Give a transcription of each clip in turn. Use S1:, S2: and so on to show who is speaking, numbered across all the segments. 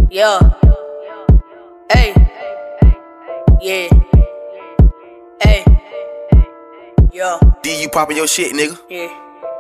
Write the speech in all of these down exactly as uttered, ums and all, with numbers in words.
S1: Yeah. Hey. Yeah. Hey. Yeah.
S2: D, you poppin' your shit, nigga?
S1: Yeah.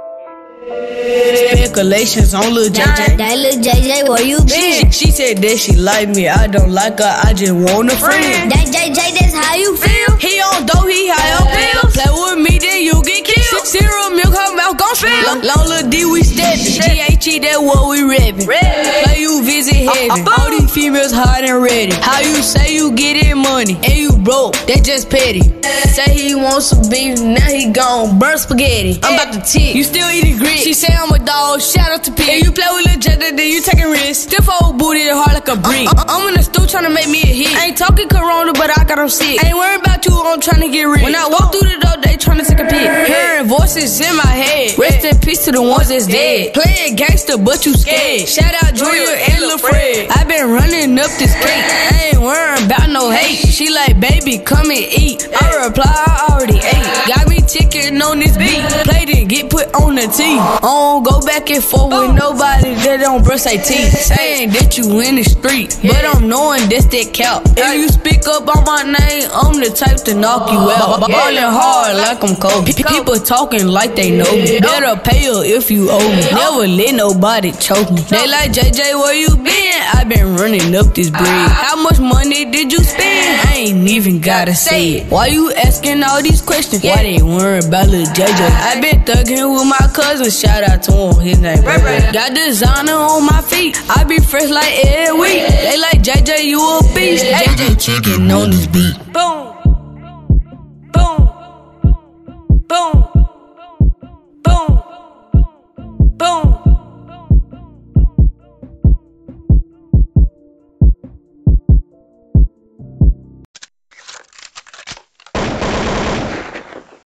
S1: Speculations on Lil J J.
S3: That Lil J J, where you been?
S1: She, she said that she like me, I don't like her, I just want a friend.
S3: That J J, that's how you feel?
S1: He on dope, he high on pills. Play with me, then you get killed. Syrup, milk, her mouth gon' spill. Long Lil D, we steppin'. G H E, that what we rappin'. Play you visit heaven. All these females hot and ready. How you say you gettin' money and you broke? That just petty. Say he wants some beef, now he gon' burn spaghetti. I'm about to tick. You still eating grit. She say I'm a dog, shout out to P. If you play with Lil J J, then you taking risks. Stiff old booty, hard like a brick. I I'm in the stool tryna make me a hit. I ain't talking corona, but I got them sick. Ain't worried about you, I'm tryna get rich. When I walk through the door, they tryna take a pic. Hearing voices in my head. Rest in peace to the ones that's dead. Playing gangster, but you scared. Shout out Junior and Lil Fred. I been running up this cake. I ain't worried about no hate. She like, baby, come and eat. I reply, I already ate. Got me ticking on this beat. Played and get put on the tee. I don't go back and forth with nobody that don't brush their teeth. Saying that you in the street, but I'm knowing that's that cap. If you speak up on my name, I'm the type to knock you out. Ballin' hard like I'm Kobe. People talking like they know me. Better pay her if you owe me. Never let nobody choke me. They like, J J, where you been? I been running up this bread. How much money did you spend? I ain't even gotta say it. Why you asking all these questions? Why they worried about Lil J J? I been thugging with my cousin. Shout out to him, his name. Got designer on my feet. I be fresh like every week. They like, J J, you a beast. J J chicken on this beat. Boom. Boom. Boom.